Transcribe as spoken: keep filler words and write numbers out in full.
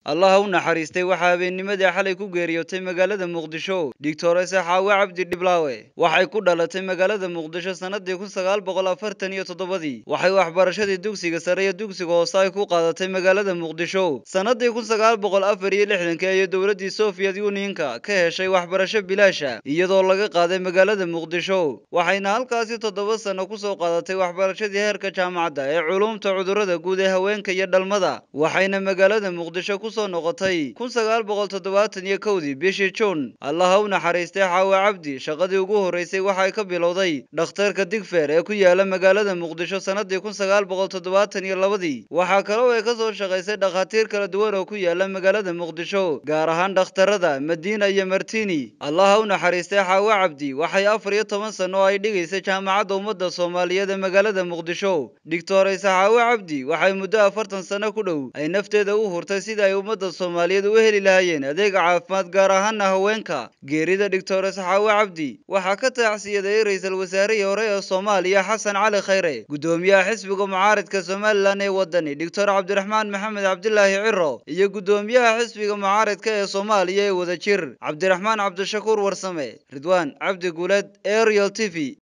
Allah u naxariistay waxa habeennimadii xalay ku geeriyootay magaalada Muqdisho Doctor Xaawe Cabdi Dhiblaawe waxay ku dhalatay magaalada Muqdisho sanadii kun sagaal boqol afartan iyo toddoba waxay waxbarashadii dugsiga sare iyo dugsiga hoose ay ku qaadatay magaalada Muqdisho sanadii kun sagaal boqol afar iyo lixdan ee dawladda Soviet Union-ka ka heshay waxbarasho bilaash iyadoo laga qaaday magaalada Muqdisho waxayna halkaasi toddoba sano ku soo qaadatay waxbarashadii heerka jaamacadda ee culuumta cudurrada guud ee haweenka iyo dhalmada waxayna magaalada Muqdisho soo noqotay kun sagaal boqol toddobaatan iyo kow bishii June. Allah u naxariistay Xaawe Cabdi shaqadii ugu horeysay waxay ka bilowday dhakhtarka Digfaar ee ku yaala magaalada Muqdisho sanadii kun sagaal boqol toddobaatan iyo laba waxa kale oo ay ka soo shaqaysay dhakhaatiir kala duwan oo ku yaala magaalada Muqdisho gaar ahaan dhakhtarada Madiina iyo Martini. Allah u naxariistay Xaawe Cabdi waxay afar iyo toban sano ay dhigaysay jaamacadda ummadda Soomaaliyeed ee magaalada Muqdisho. Doctor Xaawe Cabdi waxay muddo afartan sano ku dhow ay nafteeda u hurtay sida ay ummadda Soomaaliyeed u heli lahaayeen adeeg caafimaad gaar ahaan haweenka. Geerida Doctor Xaawe Cabdi waxa ka tacsiyaday ra'iisul wasaarihii hore ee Soomaaliya Xasan Cali Khayre, gudoomiyaha xisbiga mucaaradka Somaliland ee wadani Doctor Cabdiraxmaan Maxamed Cabdilaahi Ciro iyo gudoomiyaha xisbiga mucaaradka ee Soomaaliya ee Wadajir Cabdiraxmaan Cabdishakuur Warsame. Ridwaan Cabdi Guuled, Ariel T V.